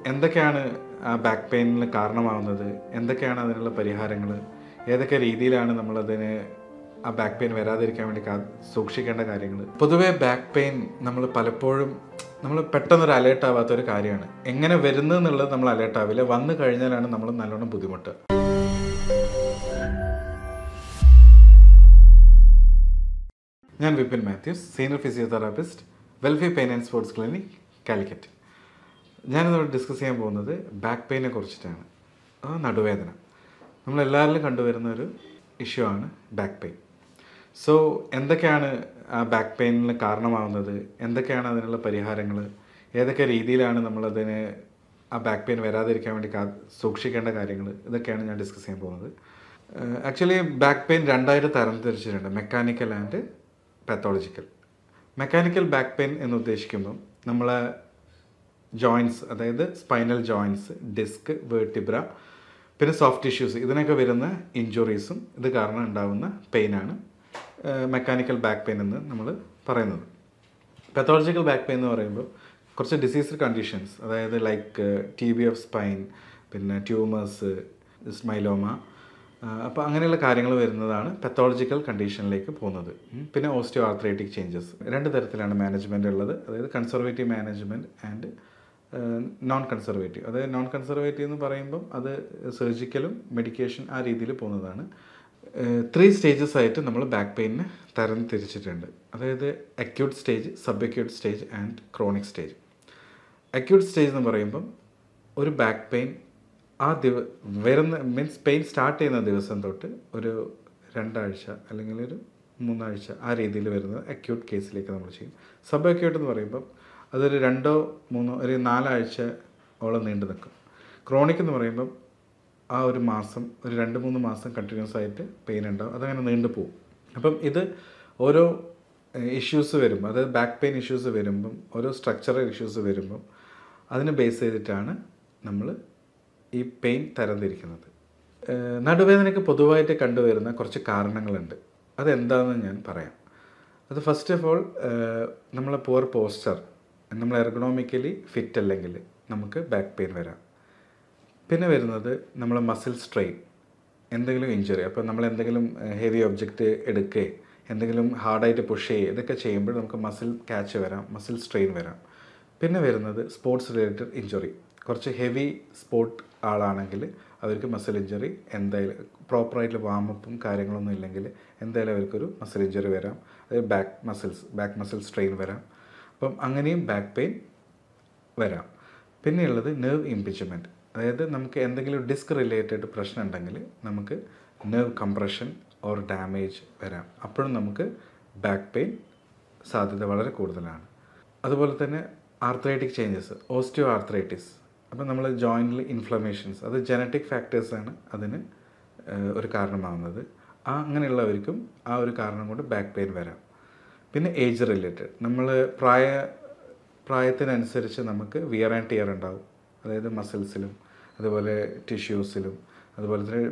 എന്തൊക്കെയാണ് ആ ബാക്ക് പെയിനിന് കാരണമാവുന്നത്, എന്തൊക്കെയാണ് അതിനുള്ള പരിഹാരങ്ങൾ, ഏതൊക്കെ രീതിയിലാണ് നമ്മളതിന് ആ ബാക്ക് പെയിൻ വരാതിരിക്കാൻ വേണ്ടി സൂക്ഷിക്കേണ്ട കാര്യങ്ങൾ. പൊതുവേ ബാക്ക് പെയിൻ നമ്മൾ പലപ്പോഴും പെട്ടെന്നൊരു അലേർട്ട് ആവാത്തൊരു കാര്യമാണ്. എങ്ങനെ വരുന്നതെന്നുള്ളത് നമ്മൾ അലേർട്ട് ആവില്ല, വന്നു കഴിഞ്ഞാലാണ് നമ്മൾ നല്ലോണം ബുദ്ധിമുട്ട്. ഞാൻ Vipin Mathews, senior physiotherapist, welfare pain and sports clinic, Calicut. ഞാനിതോടെ ഡിസ്കസ് ചെയ്യാൻ പോകുന്നത് ബാക്ക് പെയിനെ കുറിച്ചിട്ടാണ്. നടുവേദന നമ്മളെല്ലാവരിലും കണ്ടുവരുന്ന ഒരു ഇഷ്യൂ ആണ് ബാക്ക് പെയിൻ. സോ എന്തൊക്കെയാണ് ആ ബാക്ക് പെയിനിന് കാരണമാവുന്നത്, എന്തൊക്കെയാണ് അതിനുള്ള പരിഹാരങ്ങൾ, ഏതൊക്കെ രീതിയിലാണ് നമ്മളതിന് ആ ബാക്ക് പെയിൻ വരാതിരിക്കാൻ വേണ്ടി സൂക്ഷിക്കേണ്ട കാര്യങ്ങൾ, ഇതൊക്കെയാണ് ഞാൻ ഡിസ്കസ് ചെയ്യാൻ പോകുന്നത്. ആക്ച്വലി ബാക്ക് പെയിൻ രണ്ടായിട്ട് തരംതിരിച്ചിട്ടുണ്ട്: mechanical and pathological. Mechanical back pain എന്ന് ഉദ്ദേശിക്കുമ്പം നമ്മളെ ജോയിൻറ്റ്സ്, അതായത് സ്പൈനൽ ജോയിൻറ്റ്സ്, ഡിസ്ക്, വേർട്ടിബ്ര, പിന്നെ സോഫ്റ്റ് ടിഷ്യൂസ്, ഇതിനൊക്കെ വരുന്ന ഇഞ്ചുറീസും ഇത് കാരണം ഉണ്ടാകുന്ന പെയിനാണ് മെക്കാനിക്കൽ ബാക്ക് പെയിൻ എന്ന് നമ്മൾ പറയുന്നത്. പാത്തോളജിക്കൽ ബാക്ക് പെയിൻ എന്ന് പറയുമ്പോൾ കുറച്ച് ഡിസീസ് കണ്ടീഷൻസ്, അതായത് ലൈക്ക് TB ഓഫ് സ്പൈൻ, പിന്നെ ട്യൂമേഴ്സ്, സ്മൈലോമ, അപ്പോൾ അങ്ങനെയുള്ള കാര്യങ്ങൾ വരുന്നതാണ് പാത്തോളജിക്കൽ കണ്ടീഷനിലേക്ക് പോകുന്നത്. പിന്നെ ഓസ്റ്റിയോ ആർത്രൈറ്റിക് ചേഞ്ചസ്. രണ്ട് തരത്തിലാണ് മാനേജ്മെൻ്റ് ഉള്ളത്, അതായത് conservative management and non conservative. അതായത് നോൺ കൺസർവേറ്റീവ് എന്ന് പറയുമ്പം അത് സർജിക്കലും മെഡിക്കേഷൻ ആ രീതിയിൽ പോകുന്നതാണ്. 3 സ്റ്റേജസ് ആയിട്ട് നമ്മൾ ബാക്ക് പെയിനിന് തരം തിരിച്ചിട്ടുണ്ട്. അതായത് acute stage, sub acute stage and chronic stage. Acute stage എന്ന് പറയുമ്പം ഒരു ബാക്ക് പെയിൻ വരുന്ന മീൻസ് പെയിൻ സ്റ്റാർട്ട് ചെയ്യുന്ന ദിവസം തൊട്ട് ഒരു 2 ആഴ്ച അല്ലെങ്കിൽ ഒരു 3 ആഴ്ച ആ രീതിയിൽ വരുന്നത് അക്യൂട്ട് കേസിലേക്ക് നമ്മൾ ചെയ്യും. സബ് അക്യൂട്ട് എന്ന് പറയുമ്പം അതൊരു 2 3 ഒരു 4 ആഴ്ച ഓളം നീണ്ടു നിൽക്കും. ക്രോണിക് എന്ന് പറയുമ്പം ആ ഒരു മാസം, ഒരു 2-3 മാസം കണ്ടിന്യൂസ് ആയിട്ട് പെയിൻ ഉണ്ടാവും, അതങ്ങനെ നീണ്ടു പോകും. അപ്പം ഇത് ഓരോ ഇഷ്യൂസ് വരുമ്പോൾ, അതായത് ബാക്ക് പെയിൻ ഇഷ്യൂസ് വരുമ്പം, ഓരോ സ്ട്രക്ചറൽ ഇഷ്യൂസ് വരുമ്പം അതിനെ ബേസ് ചെയ്തിട്ടാണ് നമ്മൾ ഈ പെയിൻ തരംതിരിക്കുന്നത്. നടുവേദനയ്ക്ക് പൊതുവായിട്ട് കണ്ടുവരുന്ന കുറച്ച് കാരണങ്ങളുണ്ട്. അതെന്താണെന്ന് ഞാൻ പറയാം. അത് ഫസ്റ്റ് ഓഫ് ഓൾ, നമ്മളെ പുവർ പോസ്ചർ, നമ്മൾ എർഗണോമിക്കലി ഫിറ്റ് അല്ലെങ്കിൽ നമുക്ക് ബാക്ക് പെയിൻ വരാം. പിന്നെ വരുന്നത് നമ്മൾ മസിൽ സ്ട്രെയിൻ, എന്തെങ്കിലും ഇഞ്ചുറി, അപ്പോൾ നമ്മൾ എന്തെങ്കിലും ഹെവി ഒബ്ജക്റ്റ് എടുക്കുകയോ എന്തെങ്കിലും ഹാർഡായിട്ട് പുഷ് ചെയ്യുക, ഇതൊക്കെ ചെയ്യുമ്പോൾ നമുക്ക് മസിൽ ക്യാച്ച് വരാം, മസിൽ സ്ട്രെയിൻ വരാം. പിന്നെ വരുന്നത് സ്പോർട്സ് റിലേറ്റഡ് ഇഞ്ചുറി. കുറച്ച് ഹെവി സ്പോർട്ട് ആളാണെങ്കിൽ അവർക്ക് മസിൽ ഇഞ്ചുറി എന്തായാലും, പ്രോപ്പറായിട്ട് വാമപ്പും കാര്യങ്ങളൊന്നും ഇല്ലെങ്കിൽ എന്തായാലും അവർക്കൊരു മസിൽ ഇഞ്ചുറി വരാം, അതായത് ബാക്ക് മസിൽ സ്ട്രെയിൻ വരാം. അപ്പം അങ്ങനെയും ബാക്ക് പെയിൻ വരാം. പിന്നെയുള്ളത് നെർവ് ഇംപിച്ച്മെൻറ്റ്, അതായത് നമുക്ക് എന്തെങ്കിലും ഡിസ്ക് റിലേറ്റഡ് പ്രശ്നം ഉണ്ടെങ്കിൽ നമുക്ക് നെർവ് കംപ്രഷൻ ഓർ ഡാമേജ് വരാം. അപ്പോഴും നമുക്ക് ബാക്ക് പെയിൻ സാധ്യത വളരെ കൂടുതലാണ്. അതുപോലെ തന്നെ ആർത്രൈറ്റിക് ചേഞ്ചസ്, ഓസ്റ്റിയോ ആർത്രൈറ്റിസ്. അപ്പോൾ നമ്മൾ ജോയിൻറ്റിൽ ഇൻഫ്ലമേഷൻസ്, അത് ജനറ്റിക് ഫാക്ടേഴ്സാണ് അതിന് ഒരു കാരണമാകുന്നത്. അങ്ങനെയുള്ളവർക്കും ആ ഒരു കാരണം കൊണ്ട് ബാക്ക് പെയിൻ വരാം. പിന്നെ ഏജ് റിലേറ്റഡ്, നമ്മൾ പ്രായത്തിനനുസരിച്ച് നമുക്ക് വിയർ ആൻഡ് ടിയർ ഉണ്ടാവും, അതായത് മസിൽസിലും അതുപോലെ ടിഷ്യൂസിലും അതുപോലെ തന്നെ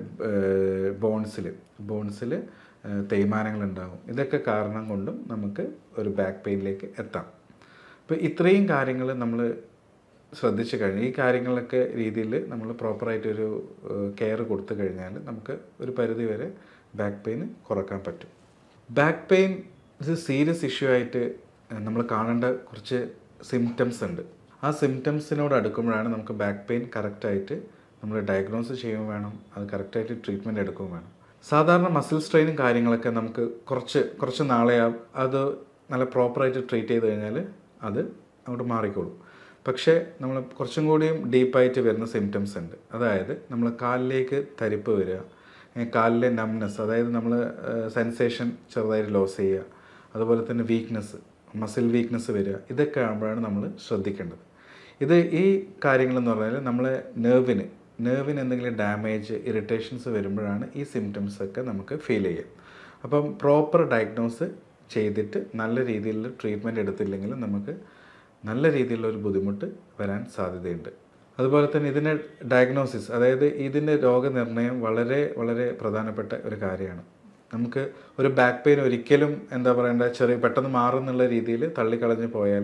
ബോൺസിൽ തേയ്മാനങ്ങളുണ്ടാവും. ഇതൊക്കെ കാരണം കൊണ്ടും നമുക്ക് ഒരു ബാക്ക് പെയിനിലേക്ക് എത്താം. അപ്പോൾ ഇത്രയും കാര്യങ്ങൾ നമ്മൾ ശ്രദ്ധിച്ചു കഴിഞ്ഞാൽ, ഈ കാര്യങ്ങളൊക്കെ രീതിയിൽ നമ്മൾ പ്രോപ്പറായിട്ടൊരു കെയർ കൊടുത്തു കഴിഞ്ഞാൽ നമുക്ക് ഒരു പരിധി വരെ ബാക്ക് പെയിൻ കുറക്കാൻ പറ്റും. ബാക്ക് പെയിൻ ഇത് സീരിയസ് ഇഷ്യൂ ആയിട്ട് നമ്മൾ കാണേണ്ട കുറച്ച് സിംറ്റംസ് ഉണ്ട്. ആ സിംറ്റംസിനോട് അടുക്കുമ്പോഴാണ് നമുക്ക് ബാക്ക് പെയിൻ കറക്റ്റായിട്ട് നമ്മൾ ഡയഗ്നോസ് ചെയ്യുകയും വേണം, അത് കറക്റ്റായിട്ട് ട്രീറ്റ്മെൻറ്റ് എടുക്കുകയും വേണം. സാധാരണ മസിൽ സ്ട്രെയിനും കാര്യങ്ങളൊക്കെ നമുക്ക് കുറച്ച് നാളെ അത് നല്ല പ്രോപ്പറായിട്ട് ട്രീറ്റ് ചെയ്ത് കഴിഞ്ഞാൽ അത് അങ്ങോട്ട് മാറിക്കോളും. പക്ഷേ നമ്മൾ കുറച്ചും കൂടിയും ഡീപ്പായിട്ട് വരുന്ന സിംറ്റംസ് ഉണ്ട്. അതായത് നമ്മൾ കാലിലേക്ക് തരിപ്പ് വരിക, കാലിലെ നംനെസ്, അതായത് നമ്മൾ സെൻസേഷൻ ചെറുതായിട്ട് ലോസ് ചെയ്യുക, അതുപോലെ തന്നെ വീക്ക്നെസ്, മസിൽ വീക്ക്നെസ് വരിക, ഇതൊക്കെ ആകുമ്പോഴാണ് നമ്മൾ ശ്രദ്ധിക്കേണ്ടത്. ഈ കാര്യങ്ങളെന്ന് പറഞ്ഞാൽ നമ്മളെ നെർവിന് എന്തെങ്കിലും ഡാമേജ്, ഇറിറ്റേഷൻസ് വരുമ്പോഴാണ് ഈ സിംറ്റംസൊക്കെ നമുക്ക് ഫീൽ ചെയ്യുക. അപ്പം പ്രോപ്പർ ഡയഗ്നോസ് ചെയ്തിട്ട് നല്ല രീതിയിലുള്ള ട്രീറ്റ്മെൻറ്റ് എടുത്തില്ലെങ്കിൽ നമുക്ക് നല്ല രീതിയിലുള്ളൊരു ബുദ്ധിമുട്ട് വരാൻ സാധ്യതയുണ്ട്. അതുപോലെ തന്നെ ഇതിൻ്റെ ഡയഗ്നോസിസ്, അതായത് ഇതിൻ്റെ രോഗനിർണയം വളരെ വളരെ പ്രധാനപ്പെട്ട ഒരു കാര്യമാണ്. നമുക്ക് ഒരു ബാക്ക് പെയിൻ ഒരിക്കലും പെട്ടെന്ന് മാറുന്നുള്ള രീതിയിൽ തള്ളിക്കളഞ്ഞ് പോയാൽ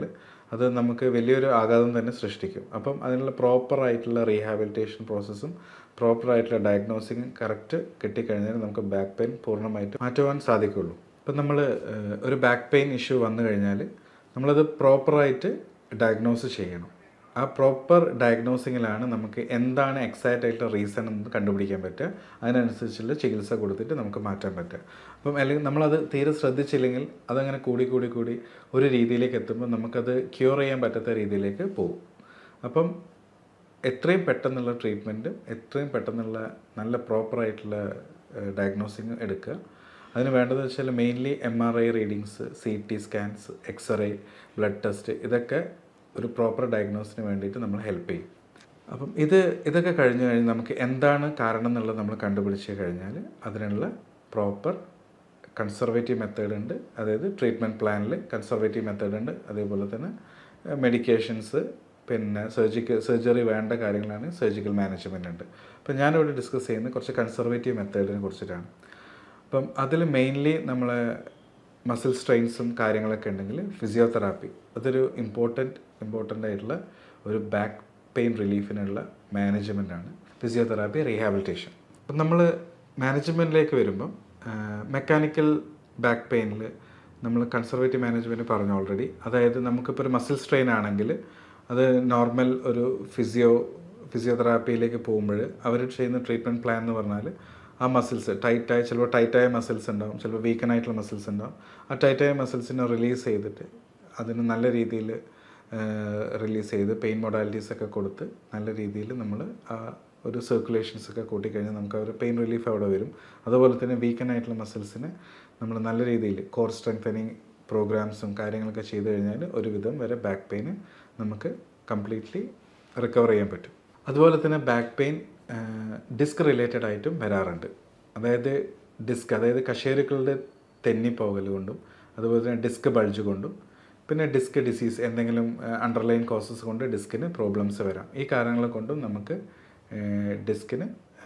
അത് നമുക്ക് വലിയൊരു ആഘാതം തന്നെ സൃഷ്ടിക്കും. അപ്പം അതിനുള്ള പ്രോപ്പറായിട്ടുള്ള റീഹാബിലിറ്റേഷൻ പ്രോസസ്സും പ്രോപ്പറായിട്ടുള്ള ഡയഗ്നോസിങ്ങും കറക്റ്റ് കിട്ടിക്കഴിഞ്ഞാൽ നമുക്ക് ബാക്ക് പെയിൻ പൂർണ്ണമായിട്ട് മാറ്റുവാൻ സാധിക്കുള്ളൂ. ഇപ്പം നമ്മൾ ഒരു ബാക്ക് പെയിൻ ഇഷ്യൂ വന്നു കഴിഞ്ഞാൽ നമ്മളത് പ്രോപ്പറായിട്ട് ഡയഗ്നോസ് ചെയ്യണം. ആ പ്രോപ്പർ ഡയഗ്നോസിങ്ങിലാണ് നമുക്ക് എന്താണ് എക്സാക്റ്റ് ആയിട്ടുള്ള റീസൺ എന്ന് കണ്ടുപിടിക്കാൻ പറ്റുക. അതിനനുസരിച്ചുള്ള ചികിത്സ കൊടുത്തിട്ട് നമുക്ക് മാറ്റാൻ പറ്റുക. അപ്പം അല്ലെങ്കിൽ നമ്മളത് തീരെ ശ്രദ്ധിച്ചില്ലെങ്കിൽ അതങ്ങനെ കൂടി ഒരു രീതിയിലേക്ക് എത്തുമ്പോൾ നമുക്കത് ക്യൂർ ചെയ്യാൻ പറ്റാത്ത രീതിയിലേക്ക് പോകും. അപ്പം എത്രയും പെട്ടെന്നുള്ള ട്രീറ്റ്മെൻറ്റ്, എത്രയും പെട്ടെന്നുള്ള നല്ല പ്രോപ്പറായിട്ടുള്ള ഡയഗ്നോസിങ് എടുക്കുക. അതിന് വേണ്ടതെന്ന് വെച്ചാൽ mainly MRI readings, CT scans, x-ray, blood test, ഇതൊക്കെ ഒരു പ്രോപ്പർ ഡയഗ്നോസിന് വേണ്ടിയിട്ട് നമ്മൾ ഹെൽപ്പ് ചെയ്യും. അപ്പം ഇതൊക്കെ കഴിഞ്ഞ് നമുക്ക് എന്താണ് കാരണം എന്നുള്ളത് നമ്മൾ കണ്ടുപിടിച്ച് കഴിഞ്ഞാൽ അതിനുള്ള പ്രോപ്പർ കൺസർവേറ്റീവ് മെത്തേഡ് ഉണ്ട്. അതായത് ട്രീറ്റ്മെൻറ്റ് പ്ലാനിൽ കൺസർവേറ്റീവ് മെത്തേഡ് ഉണ്ട്. അതേപോലെ തന്നെ മെഡിക്കേഷൻസ്, പിന്നെ സർജറി വേണ്ട കാര്യങ്ങളാണ് സർജിക്കൽ മാനേജ്മെൻ്റ് ഉണ്ട്. അപ്പം ഞാനിവിടെ ഡിസ്കസ് ചെയ്യുന്നത് കുറച്ച് കൺസർവേറ്റീവ് മെത്തേഡിനെ കുറിച്ചിട്ടാണ്. അപ്പം അതിൽ മെയിൻലി നമ്മളെ മസിൽ സ്ട്രെയിൻസും കാര്യങ്ങളൊക്കെ ഉണ്ടെങ്കിൽ ഫിസിയോതെറാപ്പി അതൊരു ഇമ്പോർട്ടൻ്റ് ആയിട്ടുള്ള ഒരു ബാക്ക് പെയിൻ റിലീഫിനുള്ള മാനേജ്മെൻറ്റാണ് ഫിസിയോതെറാപ്പി റീഹാബിലിറ്റേഷൻ. അപ്പം നമ്മൾ മാനേജ്മെൻറ്റിലേക്ക് വരുമ്പം മെക്കാനിക്കൽ ബാക്ക് പെയിനിൽ നമ്മൾ കൺസർവേറ്റീവ് മാനേജ്മെൻറ്റ് പറഞ്ഞു ഓൾറെഡി. അതായത് നമുക്കിപ്പോൾ ഒരു മസിൽ സ്ട്രെയിൻ ആണെങ്കിൽ അത് നോർമൽ ഒരു ഫിസിയോതെറാപ്പിയിലേക്ക് പോകുമ്പോൾ അവർ ചെയ്യുന്ന ട്രീറ്റ്മെൻറ്റ് പ്ലാൻ എന്ന് പറഞ്ഞാൽ ആ മസിൽസ് ചിലപ്പോൾ ടൈറ്റായ മസിൽസ് ഉണ്ടാവും, ചിലപ്പോൾ വീക്കനായിട്ടുള്ള മസിൽസ് ഉണ്ടാവും. ആ ടൈറ്റായ മസിൽസിനെ റിലീസ് ചെയ്തിട്ട് അതിന് നല്ല രീതിയിൽ റിലീസ് ചെയ്ത് പെയിൻ മൊഡാലിറ്റീസൊക്കെ കൊടുത്ത് നല്ല രീതിയിൽ നമ്മൾ ആ ഒരു സർക്കുലേഷൻസൊക്കെ കൂട്ടിക്കഴിഞ്ഞാൽ നമുക്ക് ആ ഒരു പെയിൻ റിലീഫ് അവിടെ വരും. അതുപോലെ തന്നെ വീക്കനായിട്ടുള്ള മസിൽസിനെ നമ്മൾ നല്ല രീതിയിൽ കോർ സ്ട്രെങ്തനിങ് പ്രോഗ്രാംസും കാര്യങ്ങളൊക്കെ ചെയ്ത് കഴിഞ്ഞാൽ ഒരുവിധം വരെ ബാക്ക് പെയിന് നമുക്ക് കംപ്ലീറ്റ്ലി റിക്കവർ ചെയ്യാൻ പറ്റും. അതുപോലെ തന്നെ ബാക്ക് പെയിൻ ഡിസ്ക് റിലേറ്റഡ് ആയിട്ടും വരാറുണ്ട്. അതായത് കശേരുക്കളുടെ തെന്നിപ്പോകൽ കൊണ്ടും അതുപോലെ തന്നെ ഡിസ്ക് ബൾജ് കൊണ്ടും പിന്നെ ഡിസ്ക് ഡിസീസ് എന്തെങ്കിലും അണ്ടർലൈൻ കോസസ് കൊണ്ട് ഡിസ്കിന് പ്രോബ്ലംസ് വരാം. ഈ കാരണങ്ങൾ കൊണ്ടും നമുക്ക് ഡിസ്കിന്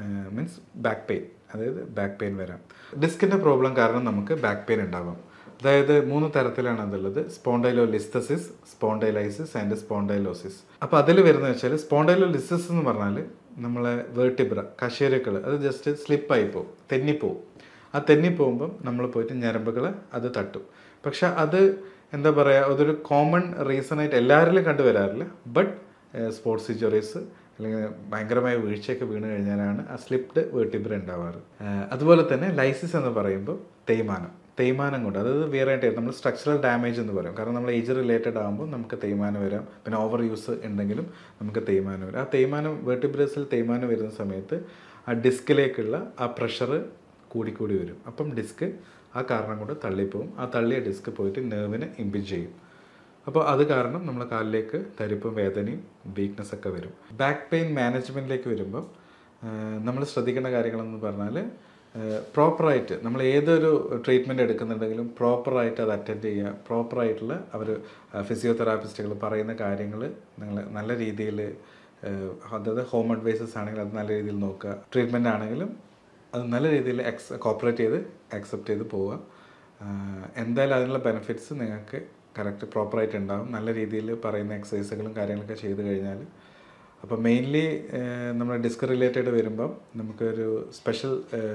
ബാക്ക് പെയിൻ വരാം. ഡിസ്കിൻ്റെ പ്രോബ്ലം കാരണം നമുക്ക് ബാക്ക് പെയിൻ ഉണ്ടാവാം. അതായത് 3 തരത്തിലാണ് അതുള്ളത്: സ്പോണ്ടൈലോലിസ്തസിസ്, സ്പോണ്ടൈലൈസിസ് ആൻഡ് സ്പോണ്ടൈലോസിസ്. അപ്പോൾ അതിൽ വരുന്നത് വെച്ചാൽ സ്പോണ്ടൈലോലിസിസ് എന്ന് പറഞ്ഞാൽ നമ്മളെ വേർട്ടിബ്ര കശേരുക്കൾ അത് ജസ്റ്റ് സ്ലിപ്പായി പോകും, തെന്നിപ്പോവും. ആ തെന്നിപ്പോകുമ്പം നമ്മൾ പോയിട്ട് ഞരമ്പുകൾ അത് തട്ടും. പക്ഷെ അത് എന്താ പറയുക, അതൊരു കോമൺ റീസണായിട്ട് എല്ലാവരിലും കണ്ടുവരാറില്ല. ബട്ട് സ്പോർട്സ് ഇഞ്ചുറീസ് അല്ലെങ്കിൽ ഭയങ്കരമായ വീഴ്ചയൊക്കെ വീണ് കഴിഞ്ഞാലാണ് ആ സ്ലിപ്ഡ് വേർട്ടിബ്ര ഉണ്ടാവാറ്. അതുപോലെ തന്നെ ലൈസിസ് എന്ന് പറയുമ്പോൾ തേയ്മാനം കൊണ്ട്, അതായത് വിയറായിട്ട് നമ്മൾ സ്ട്രക്ചറൽ ഡാമേജ് എന്ന് പറയും. കാരണം നമ്മൾ ഏജ് റിലേറ്റഡ് ആകുമ്പോൾ നമുക്ക് തേയ്മാനം വരാം. പിന്നെ ഓവർ യൂസ് ഉണ്ടെങ്കിലും നമുക്ക് തേയ്മാനം വരാം. ആ തേയ്മാനം വേർട്ടിബ്രസിൽ തേയ്മാനം വരുന്ന സമയത്ത് ആ ഡിസ്കിലേക്കുള്ള ആ പ്രഷർ കൂടി വരും. അപ്പം ഡിസ്ക് ആ കാരണം കൊണ്ട് തള്ളിപ്പോവും. ആ തള്ളിയ ഡിസ്ക് പോയിട്ട് നെർവിനെ ഇമ്പിഞ്ച് ചെയ്യും. അപ്പോൾ അത് കാരണം നമ്മളെ കാലിലേക്ക് തരിപ്പും വേദനയും വീക്ക്നെസ്സൊക്കെ വരും. ബാക്ക് പെയിൻ മാനേജ്മെൻറ്റിലേക്ക് വരുമ്പോൾ നമ്മൾ ശ്രദ്ധിക്കേണ്ട കാര്യങ്ങളെന്ന് പറഞ്ഞാൽ പ്രോപ്പറായിട്ട് നമ്മൾ ഏതൊരു ട്രീറ്റ്മെൻറ്റ് എടുക്കുന്നുണ്ടെങ്കിലും പ്രോപ്പറായിട്ട് അത് അറ്റൻഡ് ചെയ്യുക. പ്രോപ്പറായിട്ടുള്ള അവർ ഫിസിയോതെറാപ്പിസ്റ്റുകൾ പറയുന്ന കാര്യങ്ങൾ നിങ്ങൾ നല്ല രീതിയിൽ, അതായത് ഹോം അഡ്വൈസസ് ആണെങ്കിൽ അത് നല്ല രീതിയിൽ നോക്കുക. ട്രീറ്റ്മെൻറ്റ് ആണെങ്കിലും അത് നല്ല രീതിയിൽ കോപ്പറേറ്റ് ചെയ്ത് അക്സെപ്റ്റ് ചെയ്ത് പോവുക. എന്തായാലും അതിനുള്ള ബെനിഫിറ്റ്സ് നിങ്ങൾക്ക് കറക്റ്റ് പ്രോപ്പറായിട്ട് ഉണ്ടാകും. നല്ല രീതിയിൽ പറയുന്ന എക്സസൈസുകളും കാര്യങ്ങളൊക്കെ ചെയ്ത് കഴിഞ്ഞാൽ. അപ്പോൾ മെയിൻലി നമ്മൾ ഡിസ്ക് റിലേറ്റഡ് വരുമ്പം നമുക്കൊരു സ്പെഷ്യൽ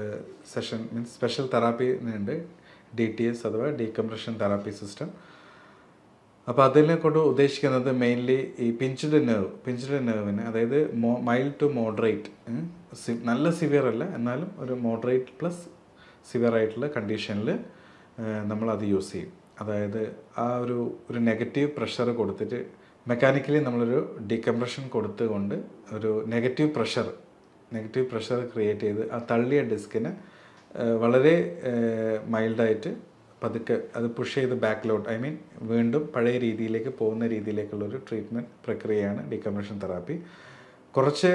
സ്പെഷ്യൽ തെറാപ്പി ഉണ്ട്, DTS അഥവാ ഡീകംപ്രഷൻ തെറാപ്പി സിസ്റ്റം. അപ്പോൾ അതിനെ കൊണ്ട് ഉദ്ദേശിക്കുന്നത് മെയിൻലി ഈ പിഞ്ച്ഡ് നെർവിന്, അതായത് മൈൽഡ് ടു മോഡറേറ്റ്, നല്ല സിവിയർ അല്ല എന്നാലും ഒരു മോഡറേറ്റ് പ്ലസ് സിവിയർ ആയിട്ടുള്ള കണ്ടീഷനിൽ നമ്മളത് യൂസ് ചെയ്യും. അതായത് ആ ഒരു നെഗറ്റീവ് പ്രഷർ കൊടുത്തിട്ട് മെക്കാനിക്കലി നമ്മളൊരു ഡീകംപ്രഷൻ കൊടുത്തുകൊണ്ട് ഒരു നെഗറ്റീവ് പ്രഷർ ക്രിയേറ്റ് ചെയ്ത് ആ തള്ളിയ ഡിസ്കിനെ വളരെ മൈൽഡായിട്ട് പതുക്കെ അത് പുഷ് ചെയ്ത് ബാക്കിലോട്ട്, വീണ്ടും പഴയ രീതിയിലേക്ക് പോകുന്ന രീതിയിലേക്കുള്ളൊരു ട്രീറ്റ്മെൻറ്റ് പ്രക്രിയയാണ് ഡീകംപ്രഷൻ തെറാപ്പി. കുറച്ച്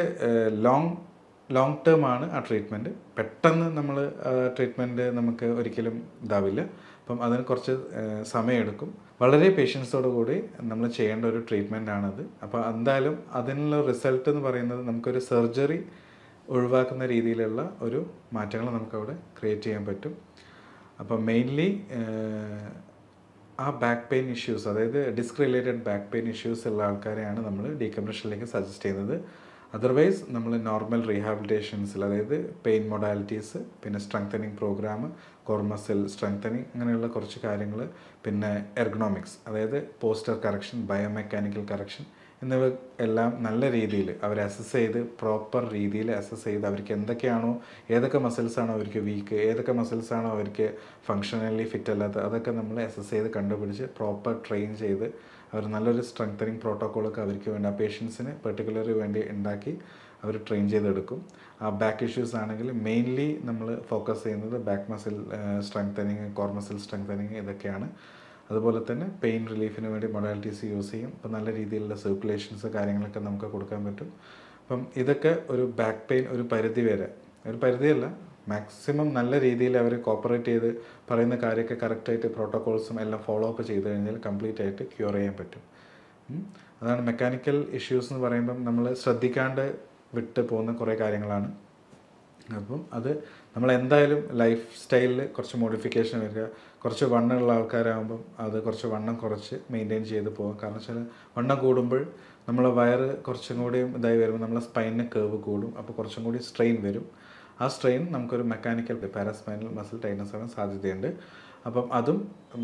ലോങ് ടേം ആണ് ആ ട്രീറ്റ്മെൻറ്റ്. പെട്ടെന്ന് നമ്മൾ ട്രീറ്റ്മെൻറ്റ് നമുക്ക് ഒരിക്കലും ഇതാവില്ല. അപ്പം അതിന് കുറച്ച് സമയമെടുക്കും. വളരെ പേഷ്യൻസോട് കൂടി നമ്മൾ ചെയ്യേണ്ട ഒരു ട്രീറ്റ്മെൻ്റ് ആണത്. അപ്പോൾ എന്തായാലും അതിനുള്ള റിസൾട്ട് എന്ന് പറയുന്നത് നമുക്കൊരു സർജറി ഒഴിവാക്കുന്ന രീതിയിലുള്ള ഒരു മാറ്റങ്ങൾ നമുക്കവിടെ ക്രിയേറ്റ് ചെയ്യാൻ പറ്റും. അപ്പോൾ മെയിൻലി ആ ബാക്ക് പെയിൻ ഇഷ്യൂസ്, അതായത് disc related back pain issues ഉള്ള ആൾക്കാരെയാണ് നമ്മൾ ഡീകംപ്രഷനിലേക്ക് സജസ്റ്റ് ചെയ്യുന്നത്. അതർവൈസ് നമ്മൾ നോർമൽ റീഹാബിലിറ്റേഷൻസിൽ, അതായത് പെയിൻ മൊഡാലിറ്റീസ്, പിന്നെ strengthening program, core muscle strengthening, അങ്ങനെയുള്ള കുറച്ച് കാര്യങ്ങൾ, പിന്നെ എർഗണോമിക്സ്, അതായത് പോസ്റ്റർ കറക്ഷൻ, ബയോമെക്കാനിക്കൽ കറക്ഷൻ എന്നിവ എല്ലാം നല്ല രീതിയിൽ അവർ അസസ് ചെയ്ത്, പ്രോപ്പർ രീതിയിൽ അസസ് ചെയ്ത് അവർക്ക് എന്തൊക്കെയാണോ, ഏതൊക്കെ മസിൽസാണോ അവർക്ക് വീക്ക്, ഏതൊക്കെ മസിൽസാണോ അവർക്ക് ഫങ്ഷണലി ഫിറ്റ് അല്ലാത്ത, അതൊക്കെ നമ്മൾ അസസ് ചെയ്ത് കണ്ടുപിടിച്ച് പ്രോപ്പർ ട്രെയിൻ ചെയ്ത് അവർ നല്ലൊരു സ്ട്രെങ്തനിങ് പ്രോട്ടോക്കോളൊക്കെ അവർക്ക് വേണ്ടി, ആ പേഷ്യൻസിന് പെർട്ടിക്കുലറി വേണ്ടി ഉണ്ടാക്കി അവർ ട്രെയിൻ ചെയ്തെടുക്കും. ആ ബാക്ക് ഇഷ്യൂസ് ആണെങ്കിൽ മെയിൻലി നമ്മൾ ഫോക്കസ് ചെയ്യുന്നത് back muscle strengthening, core muscle strengthening ഇതൊക്കെയാണ്. അതുപോലെ തന്നെ പെയിൻ റിലീഫിന് വേണ്ടി മൊഡാലിറ്റീസ് യൂസ് ചെയ്യും. അപ്പോൾ നല്ല രീതിയിലുള്ള സർക്കുലേഷൻസ് കാര്യങ്ങളൊക്കെ നമുക്ക് കൊടുക്കാൻ പറ്റും. അപ്പം ഇതൊക്കെ ഒരു ബാക്ക് പെയിൻ ഒരു പരിധി വരെ, ഒരു പരിധിയല്ല, മാക്സിമം നല്ല രീതിയിൽ അവർ കോപ്പറേറ്റ് ചെയ്ത് പറയുന്ന കാര്യമൊക്കെ കറക്റ്റായിട്ട് പ്രോട്ടോകോൾസും എല്ലാം ഫോളോ അപ്പ് ചെയ്ത് കഴിഞ്ഞാൽ കംപ്ലീറ്റ് ആയിട്ട് ക്യൂർ ചെയ്യാൻ പറ്റും. അതാണ് മെക്കാനിക്കൽ ഇഷ്യൂസ് എന്ന് പറയുമ്പം നമ്മൾ ശ്രദ്ധിക്കാണ്ട് വിട്ട് പോകുന്ന കുറേ കാര്യങ്ങളാണ്. അപ്പം അത് നമ്മൾ എന്തായാലും ലൈഫ് സ്റ്റൈലിൽ കുറച്ച് മോഡിഫിക്കേഷൻ വരിക. കുറച്ച് വണ്ണമുള്ള ആൾക്കാരാകുമ്പം അത് കുറച്ച് വണ്ണം കുറച്ച് മെയിൻറ്റെയിൻ ചെയ്ത് പോകാം. കാരണം വെച്ചാൽ വണ്ണം കൂടുമ്പോൾ നമ്മളെ വയറ് കുറച്ചും കൂടിയും ഇതായി വരുമ്പോൾ നമ്മളെ സ്പൈനിന് കേർവ് കൂടും. അപ്പോൾ കുറച്ചും കൂടി സ്ട്രെയിൻ വരും. ആ സ്ട്രെയിൻ നമുക്കൊരു മെക്കാനിക്കൽ പാരാസ്പൈനൽ മസിൽ ടൈറ്റ്നസ് ആവാൻ സാധ്യതയുണ്ട്. അപ്പം അതും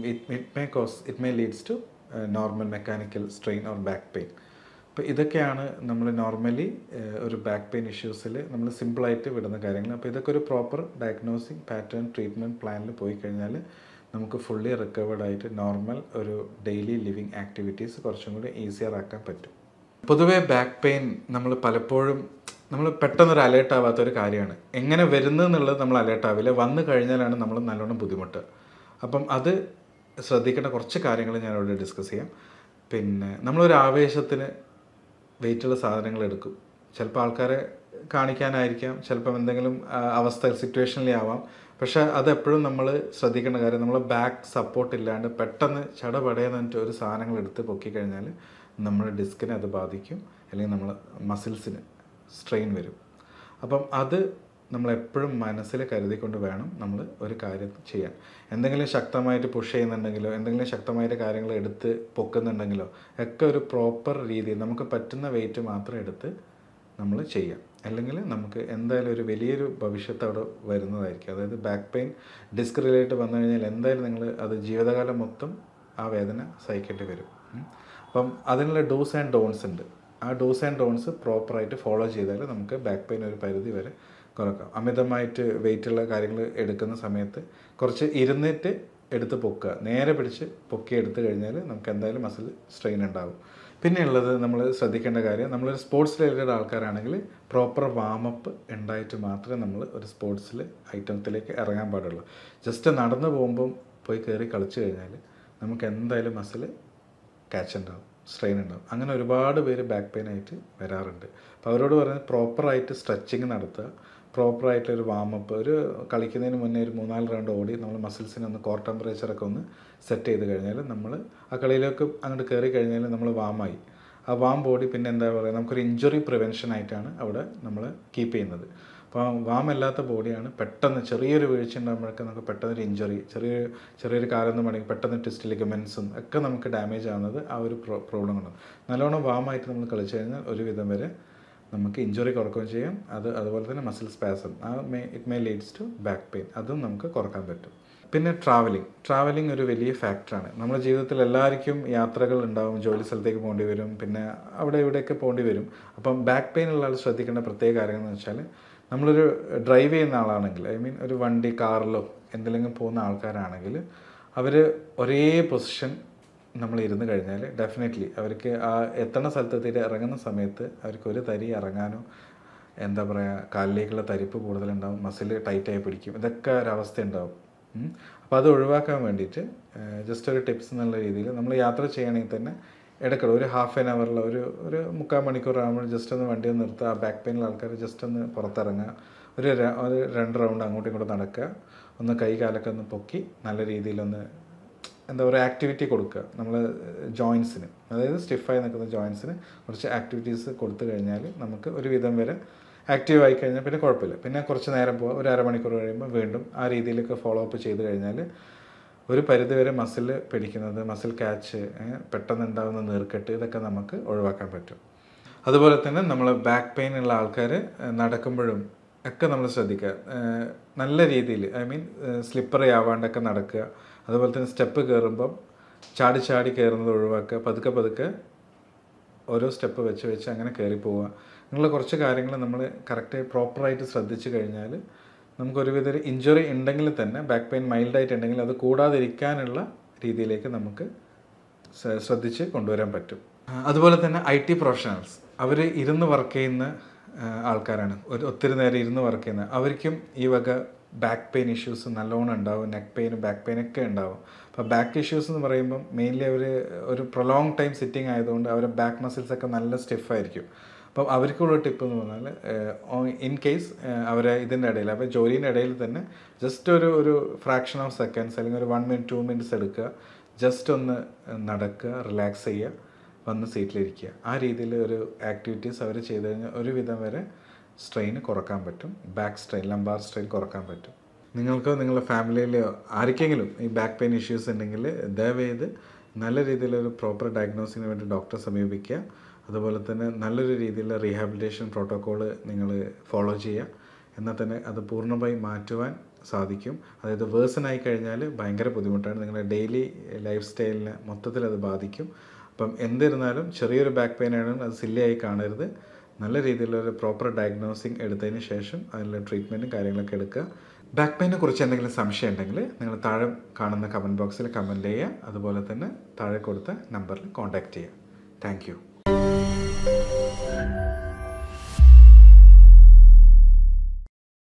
it may leads to normal mechanical strain or back pain. അപ്പോൾ ഇതൊക്കെയാണ് നമ്മൾ നോർമലി ഒരു ബാക്ക് പെയിൻ ഇഷ്യൂസിൽ നമ്മൾ സിമ്പിളായിട്ട് വിടുന്ന കാര്യങ്ങൾ. അപ്പോൾ ഇതൊക്കെ ഒരു പ്രോപ്പർ ഡയഗ്നോസിങ് പാറ്റേൺ ട്രീറ്റ്മെൻറ്റ് പ്ലാനിൽ പോയി കഴിഞ്ഞാൽ നമുക്ക് ഫുള്ളി റിക്കവേർഡ് ആയിട്ട് നോർമൽ ഒരു ഡെയിലി ലിവിങ് ആക്ടിവിറ്റീസ് കുറച്ചും കൂടി ഈസിയർ ആക്കാൻ പറ്റും. പൊതുവേ ബാക്ക് പെയിൻ നമ്മൾ പലപ്പോഴും നമ്മൾ പെട്ടെന്നൊരു അലേർട്ട് ആവാത്തൊരു കാര്യമാണ്. എങ്ങനെ വരുന്നു എന്നുള്ളത് നമ്മൾ അലേർട്ട് ആവില്ല, വന്നു കഴിഞ്ഞാലാണ് നമ്മൾ നല്ലോണം ബുദ്ധിമുട്ട്. അപ്പം അത് ശ്രദ്ധിക്കേണ്ട കുറച്ച് കാര്യങ്ങൾ ഞാനിവിടെ ഡിസ്കസ് ചെയ്യാം. പിന്നെ നമ്മളൊരു ആവേശത്തിന് വെയിറ്റുള്ള സാധനങ്ങൾ എടുക്കും. ചിലപ്പോൾ ആൾക്കാരെ കാണിക്കാനായിരിക്കാം, ചിലപ്പം എന്തെങ്കിലും അവസ്ഥ സിറ്റുവേഷനിലേ ആവാം. പക്ഷേ അതെപ്പോഴും നമ്മൾ ശ്രദ്ധിക്കേണ്ട കാര്യം, നമ്മൾ ബാക്ക് സപ്പോർട്ട് ഇല്ലാണ്ട് പെട്ടെന്ന് ചടപടയെന്ന് പറഞ്ഞിട്ട് ഒരു സാധനങ്ങൾ എടുത്ത് പൊക്കിക്കഴിഞ്ഞാൽ നമ്മുടെ ഡിസ്കിനെ അത് ബാധിക്കും, അല്ലെങ്കിൽ നമ്മൾ മസിൽസിന് സ്ട്രെയിൻ വരും. അപ്പം അത് നമ്മളെപ്പോഴും മനസ്സിൽ കരുതിക്കൊണ്ട് വേണം നമ്മൾ ഒരു കാര്യം ചെയ്യാൻ. എന്തെങ്കിലും ശക്തമായിട്ട് പുഷ് ചെയ്യുന്നുണ്ടെങ്കിലോ, എന്തെങ്കിലും ശക്തമായിട്ട് കാര്യങ്ങൾ എടുത്ത് പൊക്കുന്നുണ്ടെങ്കിലോ ഒക്കെ ഒരു പ്രോപ്പർ രീതിയിൽ നമുക്ക് പറ്റുന്ന വെയിറ്റ് മാത്രം എടുത്ത് നമ്മൾ ചെയ്യാം. അല്ലെങ്കിൽ നമുക്ക് എന്തായാലും ഒരു വലിയൊരു ഭവിഷ്യത്ത് അവിടെ വരുന്നതായിരിക്കും. അതായത് ബാക്ക് പെയിൻ ഡിസ്ക് റിലേറ്റ് വന്നു കഴിഞ്ഞാൽ എന്തായാലും നിങ്ങൾ അത് ജീവിതകാലം മൊത്തം ആ വേദന സഹിക്കേണ്ടി വരും. അപ്പം അതിനുള്ള ഡൂസ് ആൻഡ് ഡോൺസ് ഉണ്ട്. ആ ഡൂസ് ആൻഡ് ഡോൺസ് പ്രോപ്പറായിട്ട് ഫോളോ ചെയ്താൽ നമുക്ക് ബാക്ക് പെയിൻ ഒരു പരിധി വരെ കുറക്കാം. അമിതമായിട്ട് വെയിറ്റുള്ള കാര്യങ്ങൾ എടുക്കുന്ന സമയത്ത് കുറച്ച് ഇരുന്നിട്ട് എടുത്ത് പൊക്കുക, നേരെ പിടിച്ച് പൊക്കി എടുത്തു കഴിഞ്ഞാൽ നമുക്ക് എന്തായാലും മസിൽ സ്ട്രെയിൻ ഉണ്ടാകും. പിന്നെ ഉള്ളത് നമ്മൾ ശ്രദ്ധിക്കേണ്ട കാര്യം, നമ്മളൊരു സ്പോർട്സ് റിലേറ്റഡ് ആൾക്കാരാണെങ്കിൽ പ്രോപ്പർ വാമപ്പ് ഉണ്ടായിട്ട് മാത്രമേ നമ്മൾ ഒരു സ്പോർട്സിൽ ഐറ്റത്തിലേക്ക് ഇറങ്ങാൻ പാടുള്ളൂ. ജസ്റ്റ് നടന്നു പോകുമ്പം പോയി കയറി കളിച്ചു കഴിഞ്ഞാൽ നമുക്ക് എന്തായാലും മസിൽ ക്യാച്ച് ഉണ്ടാവും, സ്ട്രെയിൻ ഉണ്ടാവും. അങ്ങനെ ഒരുപാട് പേര് ബാക്ക് പെയിൻ ആയിട്ട് വരാറുണ്ട്. അപ്പോൾ അവരോട് പറയുന്നത് പ്രോപ്പറായിട്ട് സ്ട്രെച്ചിങ് നടത്തുക, പ്രോപ്പറായിട്ടൊരു വാമപ്പ്, ഒരു കളിക്കുന്നതിന് മുന്നേ ഒരു 3-4 റൗണ്ട് ഓടി നമ്മൾ മസിൽസിനെ ഒന്ന് കോർ ടെമ്പറേച്ചറൊക്കെ ഒന്ന് സെറ്റ് ചെയ്ത് കഴിഞ്ഞാൽ നമ്മൾ ആ കളിയിലേക്ക് അങ്ങോട്ട് കയറി കഴിഞ്ഞാൽ നമ്മൾ വാമായി. ആ വാം ബോഡി പിന്നെ എന്താ പറയുക, നമുക്കൊരു ഇഞ്ചുറി പ്രിവെൻഷനായിട്ടാണ് അവിടെ നമ്മൾ കീപ്പ് ചെയ്യുന്നത്. അപ്പോൾ വാം അല്ലാത്ത ബോഡിയാണ് പെട്ടെന്ന് ചെറിയൊരു വീഴ്ച ഉണ്ടാകുമ്പോഴൊക്കെ നമുക്ക് പെട്ടെന്നൊരു ഇഞ്ചുറി, ചെറിയൊരു കാലൊന്നും വേണമെങ്കിൽ പെട്ടെന്ന് ട്വിസ്റ്റ് ലിഗമെൻസും ഒക്കെ നമുക്ക് ഡാമേജ് ആവുന്നത് ആ ഒരു പ്രോബ്ലം കൊണ്ടാണ്. നല്ലോണം വാമായിട്ട് നമ്മൾ കളിച്ചു കഴിഞ്ഞാൽ ഒരുവിധം വരെ നമുക്ക് ഇഞ്ചുറി കുറക്കുകയും ചെയ്യാം. അതുപോലെ തന്നെ muscle spasm, it may leads to back pain, അതും നമുക്ക് കുറക്കാൻ പറ്റും. പിന്നെ ട്രാവലിംഗ് ഒരു വലിയ ഫാക്ടറാണ്. നമ്മുടെ ജീവിതത്തിൽ എല്ലാവർക്കും യാത്രകൾ ഉണ്ടാവും, ജോലി സ്ഥലത്തേക്ക് പോകേണ്ടി വരും, പിന്നെ അവിടെ ഇവിടെയൊക്കെ പോകേണ്ടി വരും. അപ്പം ബാക്ക് പെയിൻ ഉള്ള ആൾ ശ്രദ്ധിക്കേണ്ട പ്രത്യേക കാര്യങ്ങൾ എന്ന് വെച്ചാൽ, നമ്മളൊരു ഡ്രൈവ് ചെയ്യുന്ന ആളാണെങ്കിൽ, ഒരു വണ്ടി കാറിലോ എന്തെങ്കിലും പോകുന്ന ആൾക്കാരാണെങ്കിൽ അവർ ഒരേ പൊസിഷൻ നമ്മൾ ഇരുന്ന് കഴിഞ്ഞാൽ ഡെഫിനറ്റ്ലി അവർക്ക് ആ എത്തണ സ്ഥലത്തെത്തിയിട്ട് ഇറങ്ങുന്ന സമയത്ത് അവർക്ക് ഒരു തരി ഇറങ്ങാനോ, എന്താ പറയുക, കാലിലേക്കുള്ള തരിപ്പ് കൂടുതലുണ്ടാവും, മസിൽ ടൈറ്റായി പിടിക്കും, ഇതൊക്കെ ഒരവസ്ഥ ഉണ്ടാവും. അപ്പോൾ അത് ഒഴിവാക്കാൻ വേണ്ടിയിട്ട് ജസ്റ്റ് ഒരു ടിപ്സ് എന്നുള്ള രീതിയിൽ നമ്മൾ യാത്ര ചെയ്യണമെങ്കിൽ തന്നെ ഇടയ്ക്കുള്ള ഒരു ഹാഫ് ആൻ അവറിൽ ഒരു 3/4 മണിക്കൂർ ആകുമ്പോൾ ജസ്റ്റ് ഒന്ന് വണ്ടി ഒന്ന് നിർത്തുക. ആ ബാക്ക് പെയിനുള്ള ആൾക്കാർ ജസ്റ്റ് ഒന്ന് പുറത്തിറങ്ങുക, ഒരു 2 റൗണ്ട് അങ്ങോട്ടും ഇങ്ങോട്ടും നടക്കുക, ഒന്ന് കൈ കാലൊക്കെ ഒന്ന് പൊക്കി നല്ല രീതിയിലൊന്ന് എന്താ പറയുക ആക്ടിവിറ്റി കൊടുക്കുക. നമ്മൾ ജോയിൻസിന്, അതായത് സ്റ്റിഫായി നിൽക്കുന്ന ജോയിൻസിന് കുറച്ച് ആക്ടിവിറ്റീസ് കൊടുത്തു കഴിഞ്ഞാൽ നമുക്ക് ഒരു വിധം വരെ ആക്റ്റീവ് ആയി കഴിഞ്ഞാൽ പിന്നെ കുഴപ്പമില്ല. പിന്നെ കുറച്ച് നേരം പോവുക, ഒരു 1/2 മണിക്കൂർ കഴിയുമ്പോൾ വീണ്ടും ആ രീതിയിലൊക്കെ ഫോളോ അപ്പ് ചെയ്ത് കഴിഞ്ഞാൽ ഒരു പരിധിവരെ മസിൽ പിടിക്കുന്നത്, മസിൽ ക്യാച്ച്, പെട്ടെന്ന് ഉണ്ടാകുന്ന നീർക്കെട്ട്, ഇതൊക്കെ നമുക്ക് ഒഴിവാക്കാൻ പറ്റും. അതുപോലെ തന്നെ നമ്മൾ ബാക്ക് പെയിൻ ഉള്ള ആൾക്കാർ നടക്കുമ്പോഴും ഒക്കെ നമ്മൾ ശ്രദ്ധിക്കുക. നല്ല രീതിയിൽ, ഐ മീൻ സ്ലിപ്പറി ആവാണ്ടൊക്കെ നടക്കുക. അതുപോലെ തന്നെ സ്റ്റെപ്പ് കയറുമ്പം ചാടി ചാടി കയറുന്നത് ഒഴിവാക്കുക. പതുക്കെ പതുക്കെ ഓരോ സ്റ്റെപ്പ് വെച്ച് വെച്ച് അങ്ങനെ കയറി പോവുക. ഇങ്ങനെയുള്ള കുറച്ച് കാര്യങ്ങൾ നമ്മൾ കറക്റ്റ് പ്രോപ്പറായിട്ട് ശ്രദ്ധിച്ചു കഴിഞ്ഞാൽ നമുക്കൊരുവിധ ഇഞ്ചുറി ഉണ്ടെങ്കിൽ തന്നെ, ബാക്ക് പെയിൻ മൈൽഡായിട്ടുണ്ടെങ്കിൽ അത് കൂടാതിരിക്കാനുള്ള രീതിയിലേക്ക് നമുക്ക് ശ്രദ്ധിച്ച് കൊണ്ടുവരാൻ പറ്റും. അതുപോലെ തന്നെ IT പ്രൊഫഷണൽസ്, അവർ ഇരുന്ന് വർക്ക് ചെയ്യുന്ന ആൾക്കാരാണ്, ഒത്തിരി നേരം ഇരുന്ന് വർക്ക് ചെയ്യുന്നത്. അവർക്കും ഈ വക ബാക്ക് പെയിൻ ഇഷ്യൂസ് നല്ലോണം ഉണ്ടാവും. നെക്ക് പെയിനും ബാക്ക് പെയിനൊക്കെ ഉണ്ടാവും. അപ്പോൾ ബാക്ക് ഇഷ്യൂസ് എന്ന് പറയുമ്പം മെയിൻലി അവർ ഒരു പ്രൊലോങ് ടൈം സിറ്റിംഗ് ആയതുകൊണ്ട് അവരുടെ ബാക്ക് മസിൽസൊക്കെ നല്ല സ്റ്റിഫായിരിക്കും. അപ്പം അവർക്കുള്ള ടിപ്പ് എന്ന് പറഞ്ഞാൽ, ഇൻ കേസ് അവരെ ഇതിൻ്റെ ഇടയിൽ, അപ്പോൾ ജോലിൻ്റെ ഇടയിൽ തന്നെ ജസ്റ്റ് ഒരു ഫ്രാക്ഷൻ ഓഫ് സെക്കൻഡ്സ് അല്ലെങ്കിൽ ഒരു 1 minute 2 minutes എടുക്കുക, ജസ്റ്റ് ഒന്ന് നടക്കുക, റിലാക്സ് ചെയ്യുക, വന്ന് സീറ്റിലിരിക്കുക. ആ രീതിയിൽ ഒരു ആക്ടിവിറ്റീസ് അവർ ചെയ്ത് കഴിഞ്ഞാൽ ഒരുവിധം വരെ സ്ട്രെയിൻ കുറക്കാൻ പറ്റും. ബാക്ക് സ്ട്രെയിൻ, ലംബാർ സ്ട്രെയിൻ കുറക്കാൻ പറ്റും. നിങ്ങൾക്കോ നിങ്ങളുടെ ഫാമിലിയിലോ ആർക്കെങ്കിലും ഈ ബാക്ക് പെയിൻ ഇഷ്യൂസ് ഉണ്ടെങ്കിൽ ദയവേത് നല്ല രീതിയിലൊരു പ്രോപ്പർ ഡയഗ്നോസിന് വേണ്ടി ഡോക്ടറെ സമീപിക്കുക. അതുപോലെ തന്നെ നല്ലൊരു രീതിയിലുള്ള റീഹാബിലിറ്റേഷൻ പ്രോട്ടോക്കോൾ നിങ്ങൾ ഫോളോ ചെയ്യുക. എന്നാൽ തന്നെ അത് പൂർണ്ണമായി മാറ്റുവാൻ സാധിക്കും. അതായത് വേഴ്സൺ ആയി കഴിഞ്ഞാൽ ഭയങ്കര ബുദ്ധിമുട്ടാണ്. നിങ്ങളുടെ ഡെയിലി ലൈഫ് സ്റ്റൈലിനെ മൊത്തത്തിൽ അത് ബാധിക്കും. അപ്പം എന്നിരുന്നാലും ചെറിയൊരു ബാക്ക് പെയിൻ ആണെങ്കിൽ അത് സില്ലിയായി കാണരുത്. നല്ല രീതിയിലൊരു പ്രോപ്പർ ഡയഗ്നോസിങ് എടുത്തതിന് ശേഷം അതിനുള്ള ട്രീറ്റ്മെൻറ്റും കാര്യങ്ങളൊക്കെ എടുക്കുക. ബാക്ക് പെയിനെ കുറിച്ച് എന്തെങ്കിലും സംശയം ഉണ്ടെങ്കിൽ നിങ്ങൾ താഴെ കാണുന്ന കമൻറ്റ് ബോക്സിൽ കമൻറ്റ് ചെയ്യുക. അതുപോലെ തന്നെ താഴെ കൊടുത്ത നമ്പറിൽ കോൺടാക്റ്റ് ചെയ്യുക. Thank U.